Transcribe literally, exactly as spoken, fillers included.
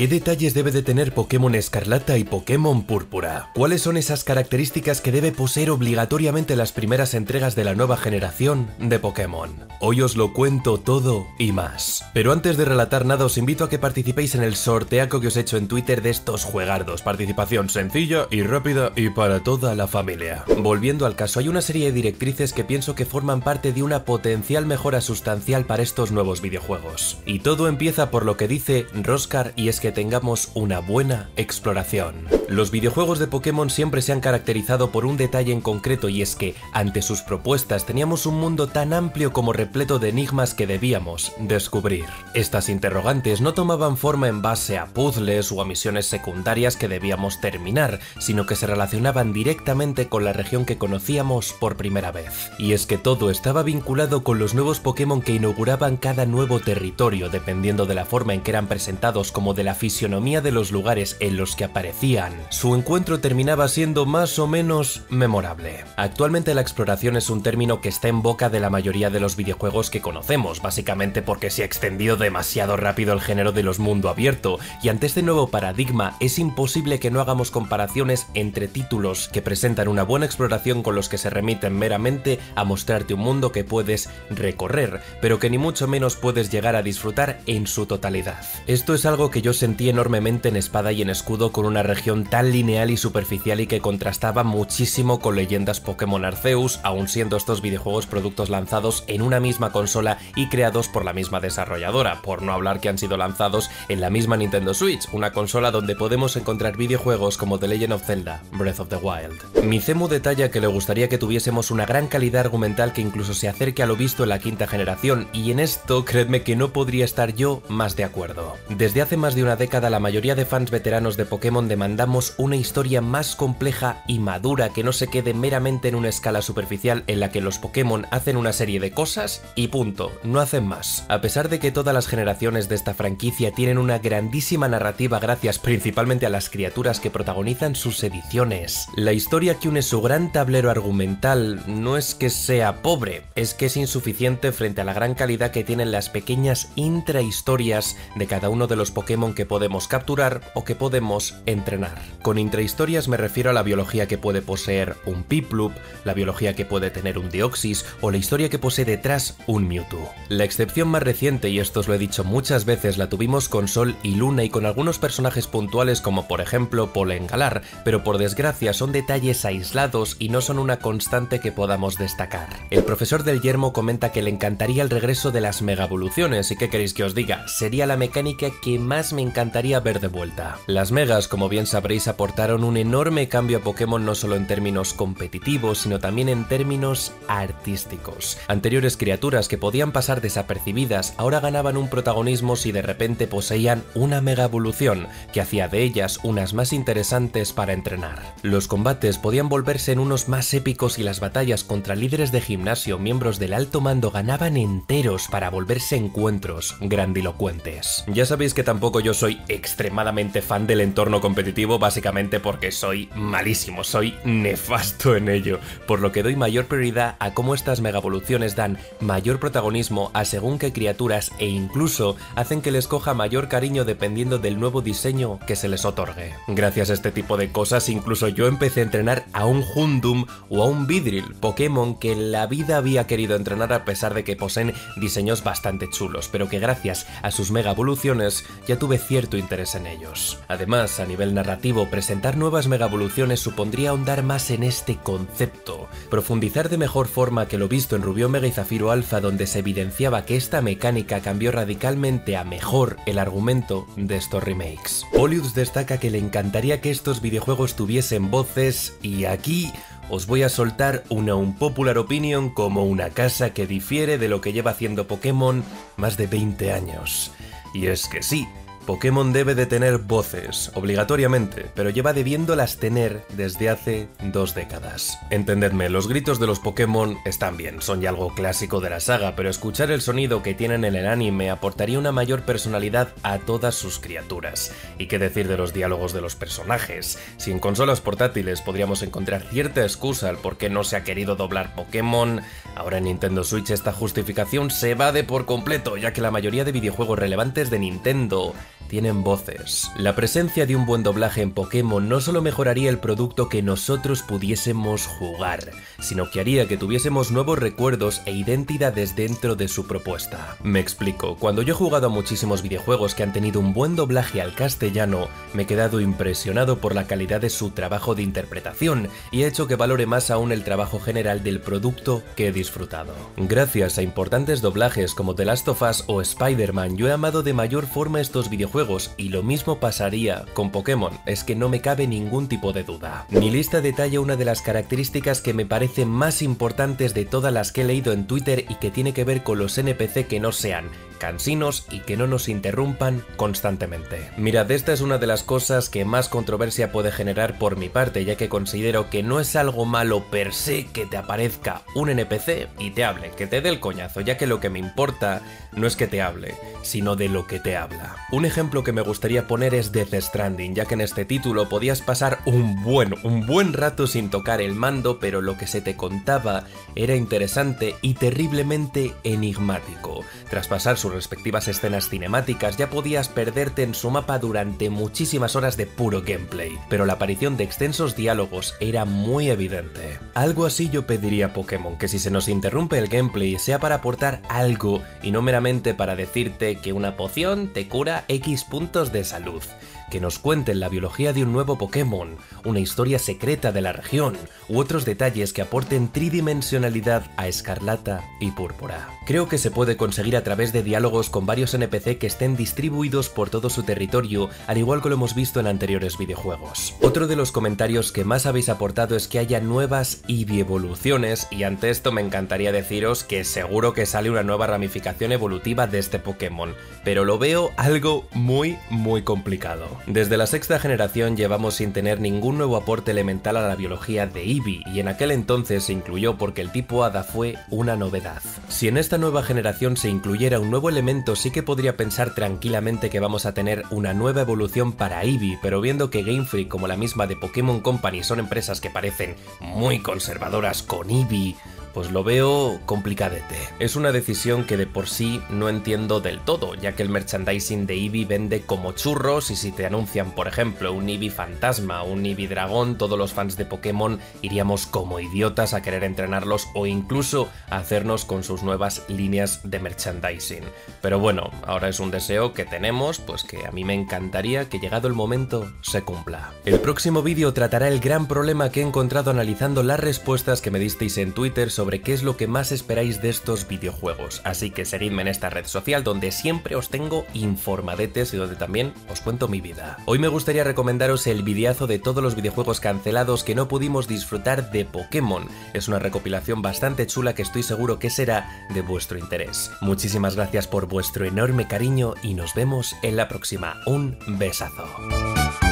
¿Qué detalles debe de tener Pokémon Escarlata y Pokémon Púrpura? ¿Cuáles son esas características que debe poseer obligatoriamente las primeras entregas de la nueva generación de Pokémon? Hoy os lo cuento todo y más. Pero antes de relatar nada, os invito a que participéis en el sorteaco que os he hecho en Twitter de estos juegardos. Participación sencilla y rápida y para toda la familia. Volviendo al caso, hay una serie de directrices que pienso que forman parte de una potencial mejora sustancial para estos nuevos videojuegos. Y todo empieza por lo que dice Roskar, y es que tengamos una buena exploración. Los videojuegos de Pokémon siempre se han caracterizado por un detalle en concreto, y es que, ante sus propuestas, teníamos un mundo tan amplio como repleto de enigmas que debíamos descubrir. Estas interrogantes no tomaban forma en base a puzzles o a misiones secundarias que debíamos terminar, sino que se relacionaban directamente con la región que conocíamos por primera vez. Y es que todo estaba vinculado con los nuevos Pokémon que inauguraban cada nuevo territorio, dependiendo de la forma en que eran presentados como de la fisionomía de los lugares en los que aparecían. Su encuentro terminaba siendo más o menos memorable. Actualmente la exploración es un término que está en boca de la mayoría de los videojuegos que conocemos, básicamente porque se ha extendido demasiado rápido el género de los mundo abierto, y ante este nuevo paradigma es imposible que no hagamos comparaciones entre títulos que presentan una buena exploración con los que se remiten meramente a mostrarte un mundo que puedes recorrer, pero que ni mucho menos puedes llegar a disfrutar en su totalidad. Esto es algo que yo sentí enormemente en Espada y en Escudo, con una región tan lineal y superficial y que contrastaba muchísimo con Leyendas Pokémon Arceus, aun siendo estos videojuegos productos lanzados en una misma consola y creados por la misma desarrolladora, por no hablar que han sido lanzados en la misma Nintendo Switch, una consola donde podemos encontrar videojuegos como The Legend of Zelda, Breath of the Wild. Mizemu detalla que le gustaría que tuviésemos una gran calidad argumental que incluso se acerque a lo visto en la quinta generación, y en esto creedme que no podría estar yo más de acuerdo. Desde hace más de una década la mayoría de fans veteranos de Pokémon demandamos una historia más compleja y madura, que no se quede meramente en una escala superficial en la que los Pokémon hacen una serie de cosas y punto, no hacen más. A pesar de que todas las generaciones de esta franquicia tienen una grandísima narrativa gracias principalmente a las criaturas que protagonizan sus ediciones, la historia que une su gran tablero argumental no es que sea pobre, es que es insuficiente frente a la gran calidad que tienen las pequeñas intrahistorias de cada uno de los Pokémon que podemos capturar o que podemos entrenar. Con intrahistorias me refiero a la biología que puede poseer un Piplup, la biología que puede tener un Deoxys o la historia que posee detrás un Mewtwo. La excepción más reciente, y esto os lo he dicho muchas veces, la tuvimos con Sol y Luna y con algunos personajes puntuales como por ejemplo Polen Galar, pero por desgracia son detalles aislados y no son una constante que podamos destacar. El profesor del Yermo comenta que le encantaría el regreso de las Mega Evoluciones, y ¿qué queréis que os diga? Sería la mecánica que más me encantaría ver de vuelta. Las Megas, como bien sabréis, aportaron un enorme cambio a Pokémon no solo en términos competitivos, sino también en términos artísticos. Anteriores criaturas que podían pasar desapercibidas ahora ganaban un protagonismo si de repente poseían una Mega Evolución, que hacía de ellas unas más interesantes para entrenar. Los combates podían volverse en unos más épicos y las batallas contra líderes de gimnasio, miembros del alto mando, ganaban enteros para volverse encuentros grandilocuentes. Ya sabéis que tampoco yo soy extremadamente fan del entorno competitivo, básicamente porque soy malísimo, soy nefasto en ello, por lo que doy mayor prioridad a cómo estas Mega Evoluciones dan mayor protagonismo a según qué criaturas e incluso hacen que les coja mayor cariño dependiendo del nuevo diseño que se les otorgue. Gracias a este tipo de cosas incluso yo empecé a entrenar a un Houndoom o a un Vidril, Pokémon que en la vida había querido entrenar a pesar de que poseen diseños bastante chulos, pero que gracias a sus Mega Evoluciones ya tuve cierto interés en ellos. Además, a nivel narrativo, presentar nuevas Mega Evoluciones supondría ahondar más en este concepto, profundizar de mejor forma que lo visto en Rubí Omega y Zafiro Alpha, donde se evidenciaba que esta mecánica cambió radicalmente a mejor el argumento de estos remakes. Polyus destaca que le encantaría que estos videojuegos tuviesen voces, y aquí os voy a soltar una unpopular opinion como una casa que difiere de lo que lleva haciendo Pokémon más de veinte años. Y es que sí, Pokémon debe de tener voces, obligatoriamente, pero lleva debiéndolas tener desde hace dos décadas. Entendedme, los gritos de los Pokémon están bien, son ya algo clásico de la saga, pero escuchar el sonido que tienen en el anime aportaría una mayor personalidad a todas sus criaturas. Y qué decir de los diálogos de los personajes. Si en consolas portátiles podríamos encontrar cierta excusa al por qué no se ha querido doblar Pokémon, ahora en Nintendo Switch esta justificación se evade por completo, ya que la mayoría de videojuegos relevantes de Nintendo tienen voces. La presencia de un buen doblaje en Pokémon no solo mejoraría el producto que nosotros pudiésemos jugar, sino que haría que tuviésemos nuevos recuerdos e identidades dentro de su propuesta. Me explico, cuando yo he jugado a muchísimos videojuegos que han tenido un buen doblaje al castellano, me he quedado impresionado por la calidad de su trabajo de interpretación y ha hecho que valore más aún el trabajo general del producto que he disfrutado. Gracias a importantes doblajes como The Last of Us o Spider-Man, yo he amado de mayor forma estos videojuegos y lo mismo pasaría con Pokémon, es que no me cabe ningún tipo de duda. Mi lista detalla una de las características que me parecen más importantes de todas las que he leído en Twitter y que tiene que ver con los N P C que no sean cansinos y que no nos interrumpan constantemente. Mirad, esta es una de las cosas que más controversia puede generar por mi parte, ya que considero que no es algo malo per se que te aparezca un N P C y te hable, que te dé el coñazo, ya que lo que me importa no es que te hable, sino de lo que te habla. Un ejemplo que me gustaría poner es Death Stranding, ya que en este título podías pasar un buen, un buen rato sin tocar el mando, pero lo que se te contaba era interesante y terriblemente enigmático. Tras pasar sus respectivas escenas cinemáticas ya podías perderte en su mapa durante muchísimas horas de puro gameplay, pero la aparición de extensos diálogos era muy evidente. Algo así yo pediría a Pokémon, que si se nos interrumpe el gameplay sea para aportar algo y no meramente para decirte que una poción te cura X puntos de salud. Que nos cuenten la biología de un nuevo Pokémon, una historia secreta de la región u otros detalles que aporten tridimensionalidad a Escarlata y Púrpura. Creo que se puede conseguir a través de diálogos con varios N P C que estén distribuidos por todo su territorio, al igual que lo hemos visto en anteriores videojuegos. Otro de los comentarios que más habéis aportado es que haya nuevas Eevee evoluciones, y ante esto me encantaría deciros que seguro que sale una nueva ramificación evolutiva de este Pokémon, pero lo veo algo muy muy complicado. Desde la sexta generación llevamos sin tener ningún nuevo aporte elemental a la biología de Eevee, y en aquel entonces se incluyó porque el tipo Hada fue una novedad. Si en esta nueva generación se incluyera un nuevo elemento, sí que podría pensar tranquilamente que vamos a tener una nueva evolución para Eevee, pero viendo que Game Freak como la misma de Pokémon Company son empresas que parecen muy conservadoras con Eevee, pues lo veo complicadete. Es una decisión que de por sí no entiendo del todo, ya que el merchandising de Eevee vende como churros, y si te anuncian por ejemplo un Eevee fantasma o un Eevee dragón, todos los fans de Pokémon iríamos como idiotas a querer entrenarlos o incluso a hacernos con sus nuevas líneas de merchandising. Pero bueno, ahora es un deseo que tenemos, pues que a mí me encantaría que llegado el momento se cumpla. El próximo vídeo tratará el gran problema que he encontrado analizando las respuestas que me disteis en Twitter sobre sobre qué es lo que más esperáis de estos videojuegos, así que seguidme en esta red social donde siempre os tengo informadetes y donde también os cuento mi vida. Hoy me gustaría recomendaros el videazo de todos los videojuegos cancelados que no pudimos disfrutar de Pokémon. Es una recopilación bastante chula que estoy seguro que será de vuestro interés. Muchísimas gracias por vuestro enorme cariño y nos vemos en la próxima. Un besazo.